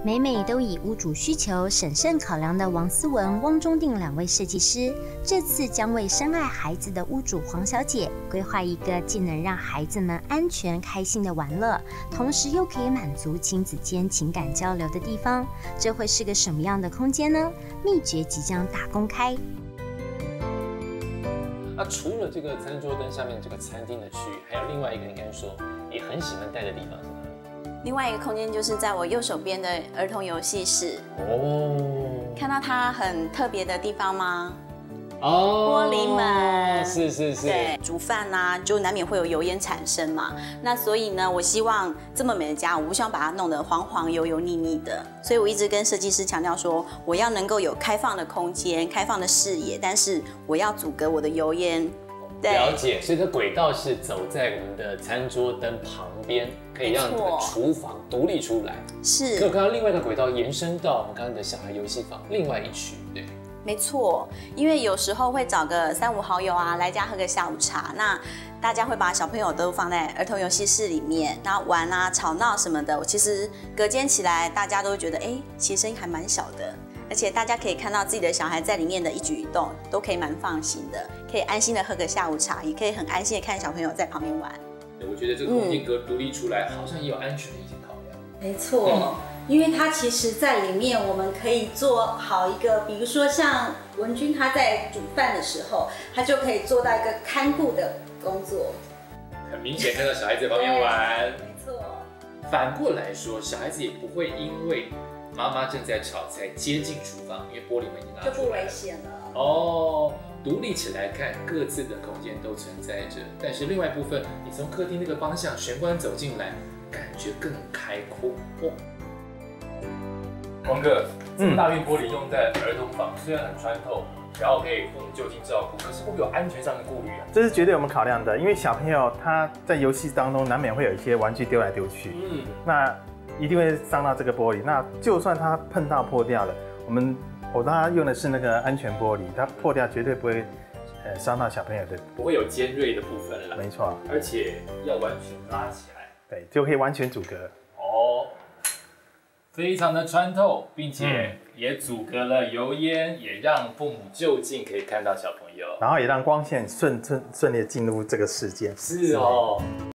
每每都以屋主需求审慎考量的王思文、汪中定2位设计师，这次将为深爱孩子的屋主黄小姐规划一个既能让孩子们安全开心的玩乐，同时又可以满足亲子间情感交流的地方。这会是个什么样的空间呢？秘诀即将大公开。 除了这个餐桌灯下面这个餐厅的区域，还有另外一个你刚才说也很喜欢待的地方是哪里？ 另外一个空间就是在我右手边的儿童游戏室。看到它很特别的地方吗？玻璃门， 是。 对，煮饭啊，就难免会有油烟产生嘛。那所以呢，我希望这么美的家，我不希望把它弄得黄黄油油腻腻的。所以我一直跟设计师强调说，我要能够有开放的空间、开放的视野，但是我要阻隔我的油烟。 了解，所以这轨道是走在我们的餐桌灯旁边，可以让这个厨房独立出来。 是。 可我看到另外一个轨道延伸到我们刚刚的小孩游戏房另外一区，对。 没错，因为有时候会找个3、5好友啊来家喝个下午茶，那大家会把小朋友都放在儿童游戏室里面，然后玩啊、吵闹什么的。其实隔间起来，大家都会觉得，其实声音还蛮小的，而且大家可以看到自己的小孩在里面的一举一动，都可以蛮放心的，可以安心的喝个下午茶，也可以很安心的看小朋友在旁边玩。 我觉得这个空间独立出来，好像也有安全的一些考量。 没错。因为它其实在里面，我们可以做好一个，比如说像文君他在煮饭的时候，他就可以做到一个看顾的工作。 很明显看到小孩子在旁边玩。 没错。 反过来说，小孩子也不会因为妈妈正在炒才接近厨房，因为玻璃门已经拉出来了， 就不危险了。 独立起来看，各自的空间都存在着，但是另外一部分，你从客厅那个方向玄关走进来，感觉更开阔。光哥，这么大面玻璃用在儿童房，虽然很穿透，然后可以父母就近照顾，可是会不会有安全上的顾虑啊？ 这是绝对我们考量的，因为小朋友他在游戏当中难免会有一些玩具丢来丢去，那一定会伤到这个玻璃。那就算他碰到破掉了，我让他用的是那个安全玻璃，它破掉绝对不会伤到小朋友的， 不会有尖锐的部分了。 没错， 而且要完全拉起来， 对，就可以完全阻隔。 非常的穿透，并且也阻隔了油烟，也让父母就近可以看到小朋友， 然后也让光线顺利的进入这个室间。 是哦。